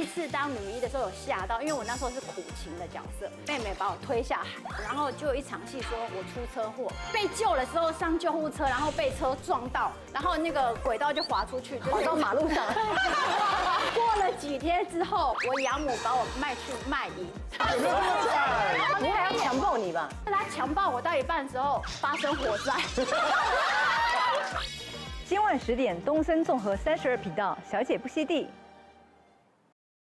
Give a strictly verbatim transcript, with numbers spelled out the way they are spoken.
次当女一的时候有吓到，因为我那时候是苦情的角色，妹妹把我推下海，然后就有一场戏说我出车祸，被救的时候上救护车，然后被车撞到，然后那个轨道就滑出去， 滑到马路上。 过了几天之后，我养母把我卖去卖淫， 你还要强暴你吧？ 他强暴我到一半之后发生火灾。 今晚十点，东森综合三十二频道，小姐不吸地。